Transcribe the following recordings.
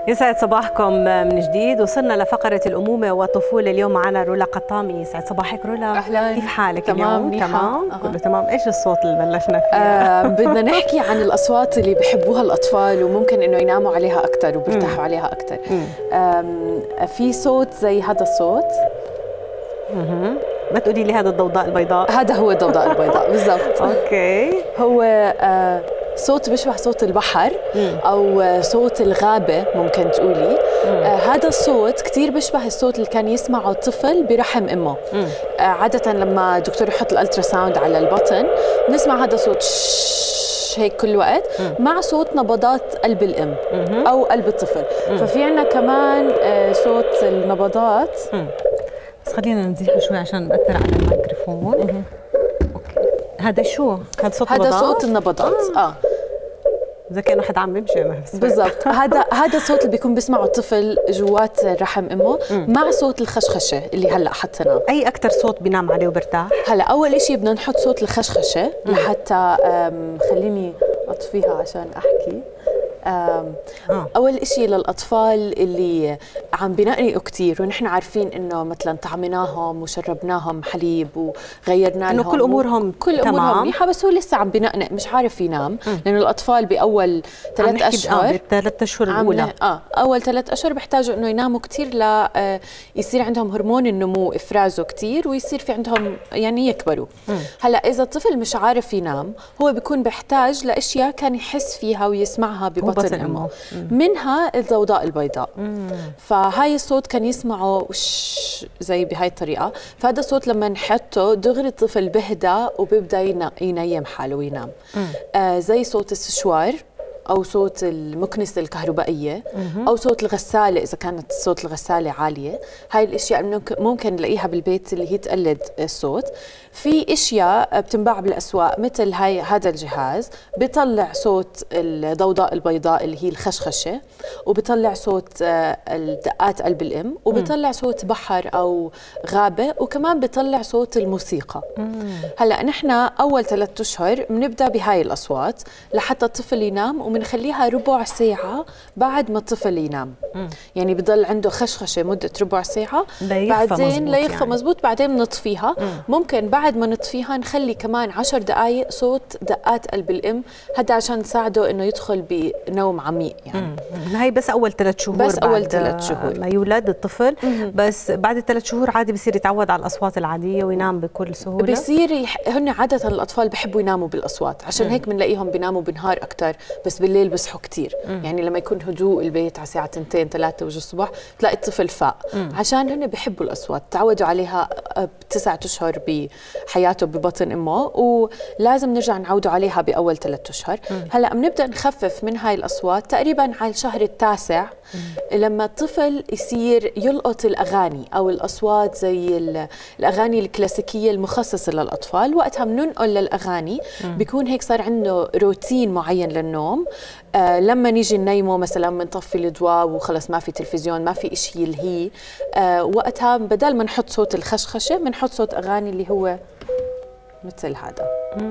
يسعد صباحكم من جديد. وصلنا لفقرة الأمومة والطفولة. اليوم معنا رولا قطامي. يسعد صباحك رولا. أهلا. كيف حالك تمام اليوم؟ تمام كله تمام. إيش الصوت اللي بلشنا فيه؟ بدنا نحكي عن الأصوات اللي بحبوها الأطفال وممكن إنه يناموا عليها أكثر وبيرتاحوا عليها أكثر. في صوت زي هذا الصوت. ما تقولي لي هذا الضوضاء البيضاء. هذا هو الضوضاء البيضاء بالضبط. أوكي. هو صوت بيشبه صوت البحر أو صوت الغابة ممكن تقولي. هذا الصوت كتير بيشبه الصوت اللي كان يسمعه الطفل برحم أمه. عادة لما الدكتور يحط الألترا ساوند على البطن نسمع هذا الصوت هيك كل وقت مع صوت نبضات قلب الأم أو قلب الطفل. ففي عنا كمان صوت النبضات. بس خلينا نزيحه شوي عشان نأثر على الميكروفون. هذا شو؟ هذا صوت هذا صوت النبضات. إذا كان واحد عم يمشي بالضبط. هذا الصوت اللي بيكون بيسمعه الطفل جوات رحم امه مع صوت الخشخشه اللي هلا حطيناه. اي اكثر صوت بينام عليه وبرتاح؟ هلا اول شيء بدنا نحط صوت الخشخشه لحتى خليني اطفيها عشان احكي. أول إشي للأطفال اللي عم بينقنقوا كتير ونحن عارفين إنه مثلاً طعمناهم وشربناهم حليب وغيرنا لهم إنه كل أمورهم منيحة، بس هو لسه عم بينقنق مش عارف ينام. لأنه الأطفال بأول 3 أشهر بالثلاث أشهر الأولى أول 3 أشهر بيحتاجوا إنه يناموا كتير يصير عندهم هرمون النمو إفرازه كتير ويصير في عندهم يعني يكبروا. هلا إذا الطفل مش عارف ينام هو بيكون بيحتاج لأشياء كان يحس فيها ويسمعها ببطن أمه. منها الضوضاء البيضاء. فهاي الصوت كان يسمعه زي بهاي الطريقة. فهذا الصوت لما نحطه دغري الطفل بهدى وبيبدأ ينيم حاله وينام. زي صوت السشوار أو صوت المكنسة الكهربائية أو صوت الغسالة إذا كانت صوت الغسالة عالية. هاي الأشياء ممكن نلاقيها بالبيت اللي هي تقلد الصوت. في أشياء بتنباع بالأسواق مثل هذا الجهاز بيطلع صوت الضوضاء البيضاء اللي هي الخشخشة وبيطلع صوت الدقات قلب الأم وبيطلع صوت بحر أو غابة وكمان بيطلع صوت الموسيقى. هلأ نحن أول 3 أشهر بنبدأ بهاي الأصوات لحتى الطفل ينام وبنخليها ربع ساعة بعد ما الطفل ينام. يعني بضل عنده خشخشة مدة ربع ساعة بعدين ليخفى مزبوط. بعدين بنطفيها. ممكن بعد ما نطفيها نخلي كمان 10 دقايق صوت دقات قلب الأم. هذا عشان نساعده إنه يدخل بنوم عميق. يعني هي بس أول 3 شهور. بس أول 3 شهور ما يولد الطفل. بس بعد 3 شهور عادي بصير يتعود على الأصوات العادية وينام بكل سهولة. بصير هن عادة الأطفال بحبوا يناموا بالأصوات عشان هيك بنلاقيهم بيناموا بالنهار أكتر بس بالليل بصحوا كتير. يعني لما يكون هدوء البيت على الساعة 2 3 وجه الصبح تلاقي الطفل فاق عشان هن بحبوا الأصوات تعودوا عليها ب9 أشهر بحياته ببطن أمه ولازم نرجع نعودوا عليها بأول 3 أشهر. هلأ بنبدأ نخفف من هاي الأصوات تقريبا على الشهر التاسع لما الطفل يصير يلقط الأغاني أو الأصوات زي الأغاني الكلاسيكية المخصصة للأطفال. وقتها بننقل للأغاني بيكون هيك صار عنده روتين معين للنوم. لما نيجي ننيمه مثلا بنطفي الضوء وخلص ما في تلفزيون ما في إشي يلهي. وقتها بدل ما نحط صوت الخشخشة بنحط صوت أغاني اللي هو مثل هذا.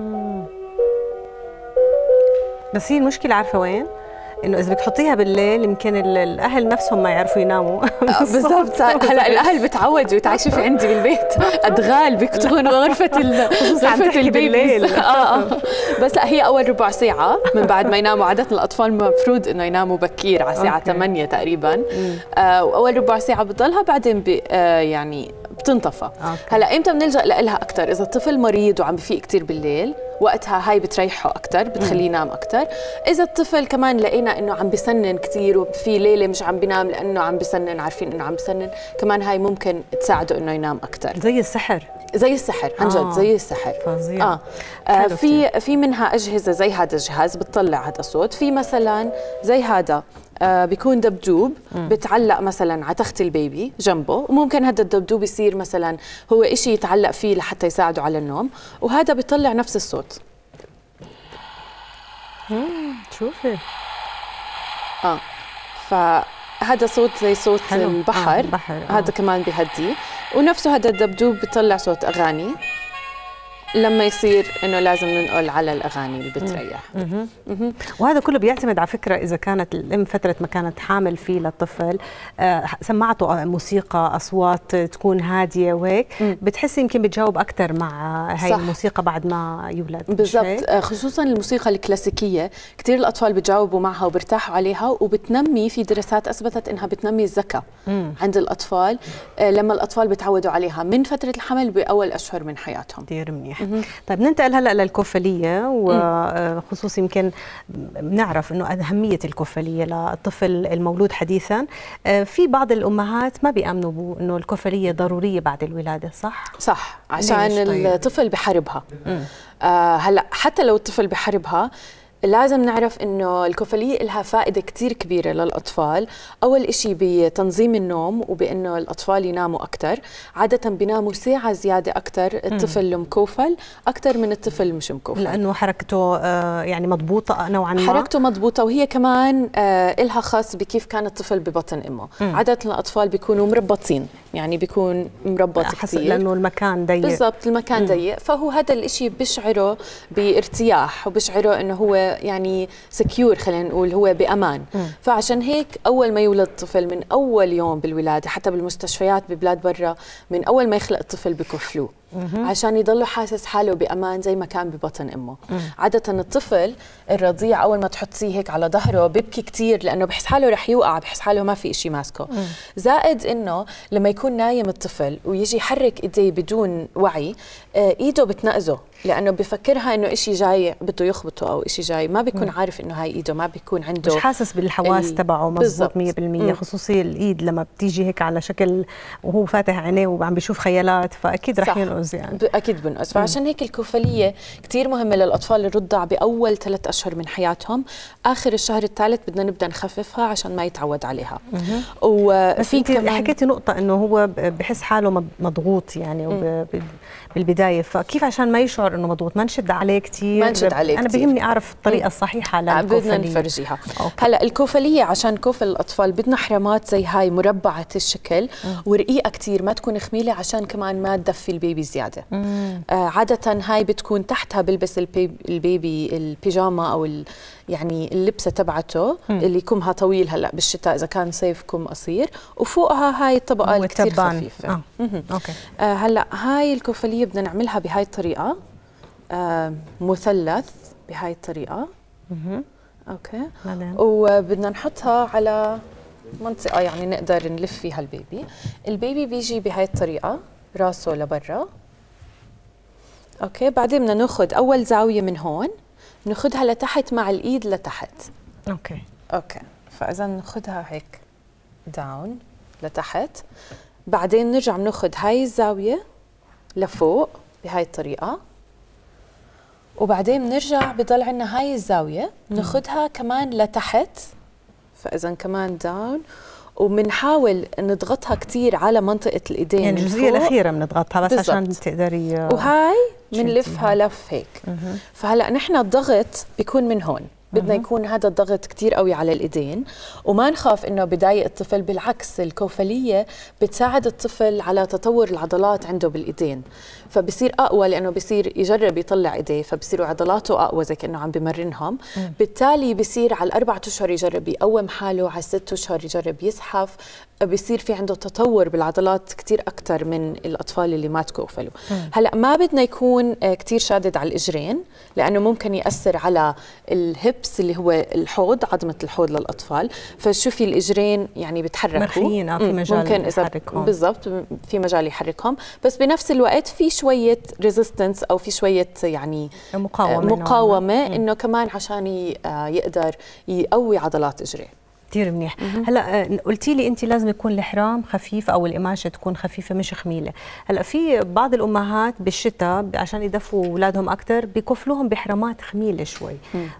بس هي المشكلة عارفة وين؟ انه اذا بدك تحطيها بالليل يمكن الاهل نفسهم ما يعرفوا يناموا. بالضبط. هلا الاهل بتعودوا تعالي في عندي بالبيت ادغال بيكتبون غرفه البيت بالليل. بس لا هي اول ربع ساعه من بعد ما يناموا. عاده الاطفال المفروض انه يناموا بكير على الساعه 8 تقريبا. واول ربع ساعه بتضلها بعدين يعني بتنطفى. هلا امتى بنلجا لها اكثر؟ اذا الطفل مريض وعم بفيق كثير بالليل وقتها هاي بتريحه أكتر بتخليه ينام أكتر. إذا الطفل كمان لقينا إنه عم بسنن كتير وفي ليلة مش عم بينام لأنه عم بسنن عارفين إنه عم بسنن كمان هاي ممكن تساعده إنه ينام أكتر. زي السحر. زي السحر عن جد زي السحر. فظيع. في منها أجهزة زي هذا الجهاز بتطلع هذا الصوت. في مثلا زي هذا بيكون دبدوب بتعلق مثلا على تخت البيبي جنبه وممكن هذا الدبدوب يصير مثلا هو إشي يتعلق فيه لحتى يساعده على النوم وهذا بيطلع نفس الصوت. شوفي. فهذا صوت زي صوت البحر. هذا كمان بيهديه ونفسه هذا الدبدوب بيطلع صوت أغاني. لما يصير انه لازم ننقل على الاغاني اللي بتريح. وهذا كله بيعتمد على فكره اذا كانت الام فتره ما كانت حامل فيه للطفل، سمعته موسيقى اصوات تكون هاديه وهيك، بتحسي يمكن بتجاوب اكثر مع هاي الموسيقى بعد ما يولد. بالضبط، خصوصا الموسيقى الكلاسيكيه كثير الاطفال بتجاوبوا معها وبرتاحوا عليها، وبتنمي، في دراسات اثبتت انها بتنمي الذكاء عند الاطفال لما الاطفال بتعودوا عليها من فتره الحمل باول اشهر من حياتهم. كثير منيح. طيب ننتقل هلا للكفليه، وخصوصا يمكن بنعرف انه اهميه الكفليه للطفل المولود حديثا. في بعض الامهات ما بيامنوا انه الكفليه ضروريه بعد الولاده، صح؟ صح، عشان الطفل بحاربها. هلا حتى لو الطفل بحاربها لازم نعرف انه الكفليه لها فائده كثير كبيره للاطفال. اول إشي بتنظيم النوم، وبانه الاطفال يناموا اكثر، عاده بيناموا ساعه زياده اكثر الطفل المكوفل اكثر من الطفل مش مكوفل، لانه حركته يعني مضبوطه نوعا ما. حركته مضبوطه، وهي كمان إلها خاص بكيف كان الطفل ببطن امه. عاده الاطفال بيكونوا مربطين، يعني بيكون مربط كثير لانه المكان ضيق. بالضبط، المكان ضيق، فهو هذا الإشي بيشعره بارتياح وبيشعره انه هو يعني سكيور، خلينا نقول هو بامان. فعشان هيك اول ما يولد الطفل من اول يوم بالولاده، حتى بالمستشفيات ببلاد برا من اول ما يخلق الطفل بكفلوه عشان يضله حاسس حاله بامان زي ما كان ببطن امه. عاده الطفل الرضيع اول ما تحطيه هيك على ظهره بيبكي كثير، لانه بحس حاله رح يوقع، بحس حاله ما في شيء ماسكه. زائد انه لما يكون نايم الطفل ويجي يحرك ايديه بدون وعي، ايده بتنقزه، لانه بفكرها انه شيء جاي بده يخبطه او شيء جاي، ما بيكون عارف انه هاي ايده، ما بيكون عنده، مش حاسس بالحواس تبعه مضبوط 100%. خصوصي الايد لما بتيجي هيك على شكل وهو فاتح عينيه وعم بيشوف خيالات، فاكيد رح ينقز يعني. اكيد بنقص. فعشان هيك الكفليه كثير مهمه للاطفال الرضع باول 3 أشهر من حياتهم. اخر الشهر الثالث بدنا نبدا نخففها عشان ما يتعود عليها. وفي كمان حكيتي نقطه انه هو بحس حاله مضغوط يعني بالبدايه، فكيف عشان ما يشعر انه مضغوط ما نشد عليه كثير؟ ما نشد عليه انا كتير. بيهمني اعرف الطريقه الصحيحه للكفليه. بدنا نفرجيها. هلا الكفليه عشان كوفل الاطفال بدنا حرامات زي هاي مربعه الشكل ورقيقه كثير، ما تكون خميله عشان كمان ما تدفي البيبي زياده. عاده هاي بتكون تحتها بلبس البيبي البيجاما او يعني اللبسه تبعته اللي كمها طويل هلا بالشتاء اذا كان صيف كم قصير، وفوقها هاي الطبقه اللي كثير خفيفه. اوكي. هلا هاي الكفليه بدنا نعملها بهاي الطريقه، مثلث بهاي الطريقه. اوكي. وبدنا نحطها على منطقه يعني نقدر نلف فيها البيبي بيجي بهاي الطريقه راسه لبرا. اوكي. بعدين بدنا ناخذ اول زاويه من هون ناخذها لتحت مع الايد لتحت. اوكي. فاذا ناخذها هيك داون لتحت، بعدين نرجع بناخذ هاي الزاويه لفوق بهاي الطريقه، وبعدين بنرجع بضل عندنا هاي الزاويه ناخذها كمان لتحت، فاذا كمان داون، وبنحاول نضغطها كثير على منطقه الايدين، يعني الجزئيه الاخيره بنضغطها بس بالزبط. عشان تقدري وهاي بنلفها لف هيك. فهلا نحن الضغط بيكون من هون، بدنا يكون هذا الضغط كتير قوي على الايدين، وما نخاف انه بضايق الطفل، بالعكس الكوفليه بتساعد الطفل على تطور العضلات عنده بالايدين، فبصير اقوى لانه بصير يجرب يطلع ايديه، فبصيروا عضلاته اقوى زي كانه عم بمرنهم. بالتالي بصير على 4 أشهر يجرب يقوم حاله، على 6 أشهر يجرب يزحف، بصير في عنده تطور بالعضلات كتير اكثر من الاطفال اللي ما تكوفلوا. هلا ما بدنا يكون كتير شادد على الاجرين، لانه ممكن ياثر على الهبس اللي هو الحوض، عظمه الحوض للاطفال، فشوفي الاجرين يعني بتحركوا مرخيين، في مجال ممكن يحركهم. بالضبط، في مجال يحركهم، بس بنفس الوقت في شويه ريزيستنس او في شويه يعني مقاومه انه كمان عشان يقدر يقوي عضلات اجريه. كثير منيح. هلا قلتي لي انت لازم يكون الحرام خفيف او القماشه تكون خفيفه مش خميله. هلا في بعض الامهات بالشتاء عشان يدفوا اولادهم اكثر بيكفلوهم بحرامات خميله شوي،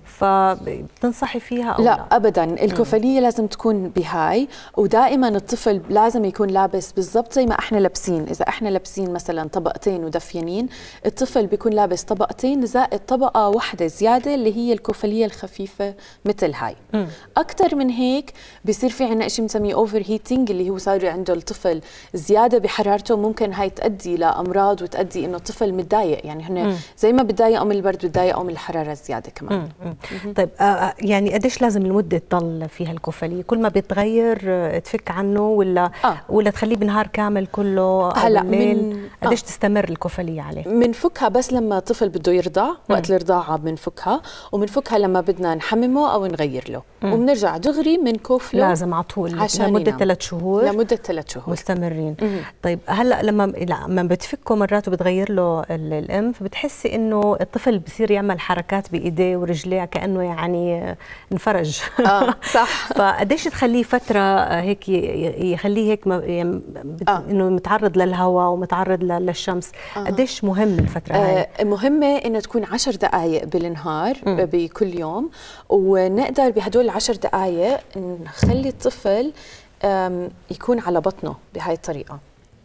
فبتنصحي فيها او لا؟ ابدا، الكفليه لازم تكون بهاي، ودائما الطفل لازم يكون لابس بالضبط زي ما احنا لابسين. اذا احنا لابسين مثلا طبقتين ودفيانين، الطفل بيكون لابس طبقتين زائد طبقه واحده زياده اللي هي الكفليه الخفيفه مثل هاي. اكثر من هيك هيك بصير في عنا شيء بنسميه اوفر هيتنج، اللي هو صار عنده الطفل زياده بحرارته، ممكن هاي تؤدي لامراض وتؤدي انه الطفل متضايق. يعني هن زي ما بتضايقوا من البرد بتضايقوا من الحراره الزياده كمان. طيب يعني قديش لازم المده تضل فيها الكوفليه؟ كل ما بيتغير تفك عنه ولا تخليه بالنهار كامل كله؟ هلا من قديش تستمر الكوفليه عليه؟ بنفكها بس لما الطفل بده يرضع، وقت الرضاعه بنفكها، وبنفكها لما بدنا نحممه او نغير له، وبنرجع دغري بنكوف له. لازم على طول لمده 3 شهور؟ لمده 3 شهور مستمرين. طيب هلا لما بتفكه مرات وبتغير له الانف، بتحسي انه الطفل بصير يعمل حركات بايديه ورجليه كانه يعني انفرج. صح. فقديش تخليه فتره هيك، يخليه هيك انه متعرض للهواء ومتعرض للشمس؟ قديش مهم الفتره هاي؟ مهمه انه تكون 10 دقائق بالنهار بكل يوم، ونقدر بهدول ال10 دقائق نخلي الطفل يكون على بطنه بهاي الطريقه.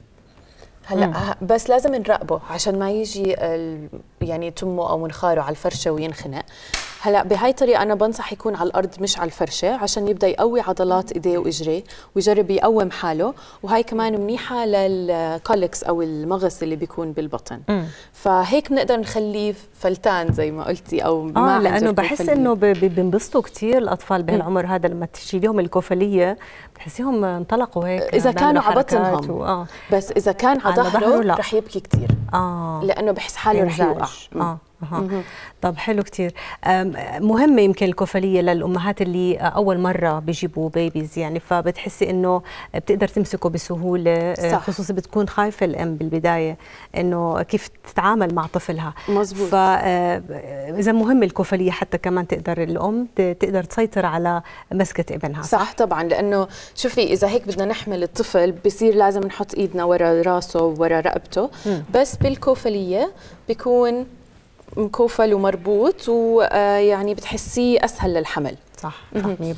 هلا بس لازم نراقبه عشان ما يجي يعني تمه او منخاره على الفرشه وينخنق. هلا بهاي الطريقه انا بنصح يكون على الارض مش على الفرشه، عشان يبدا يقوي عضلات ايديه واجريه ويجرب يقوم حاله، وهي كمان منيحه للكولكس او المغص اللي بيكون بالبطن. فهيك بنقدر نخليه فلتان زي ما قلتي، او ما لانه بحس انه بينبسطوا كثير الاطفال بهالعمر هذا لما تشيليهم الكوفليه، بتحسيهم انطلقوا هيك اذا كانوا على بطنهم. بس اذا كان على ظهره رح يبكي كثير، لانه بحس حاله رح يوقع. طب حلو كتير. مهمة يمكن الكوفلية للأمهات اللي أول مرة بيجيبوا بيبيز، يعني فبتحسي إنه بتقدر تمسكه بسهولة، خصوصا بتكون خايفة الأم بالبداية إنه كيف تتعامل مع طفلها. مزبوط. فإذا مهم الكوفلية حتى كمان تقدر الأم تقدر تسيطر على مسكة ابنها. صح طبعا، لأنه شوفي إذا هيك بدنا نحمل الطفل بصير لازم نحط إيدنا ورا راسه وورا رقبته، بس بالكوفلية بيكون مكوفل ومربوط، ويعني بتحسيه اسهل للحمل. صح 100%.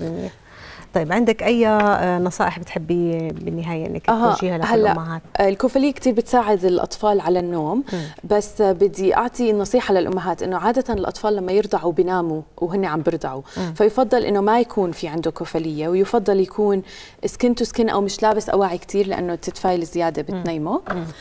طيب عندك اي نصائح بتحبي بالنهايه انك توجهيها للامهات؟ الكوفليه كثير بتساعد الاطفال على النوم، بس بدي اعطي نصيحه للامهات انه عاده الاطفال لما يرضعوا بيناموا وهن عم برضعوا، فيفضل انه ما يكون في عنده كوفليه، ويفضل يكون سكين تو سكين او مش لابس اواعي كثير لانه التتفايل زياده بتنيمه.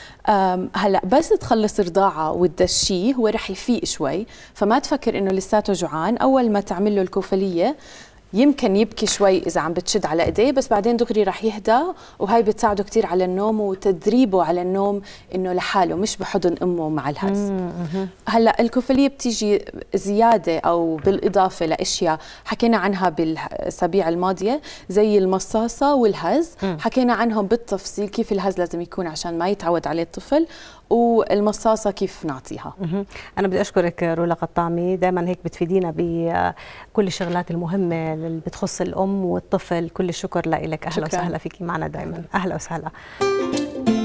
هلا بس تخلص رضاعه وتدشيه هو رح يفيق شوي، فما تفكر انه لساته جوعان. اول ما تعمل له الكوفليه يمكن يبكي شوي إذا عم بتشد على إيديه، بس بعدين دغري رح يهدى، وهي بتساعده كتير على النوم وتدريبه على النوم إنه لحاله مش بحضن أمه مع الهز. هلا الكوفلية بتيجي زيادة أو بالإضافة لأشياء حكينا عنها بالأسابيع الماضية زي المصاصة والهز، حكينا عنهم بالتفصيل كيف الهز لازم يكون عشان ما يتعود عليه الطفل، والمصاصة كيف نعطيها. أنا بدي أشكرك رولا قطامي، دائما هيك بتفيدينا بكل الشغلات المهمة اللي بتخص الأم والطفل. كل الشكر لك. أهلا وسهلا فيكي معنا دائما. أهلا وسهلا.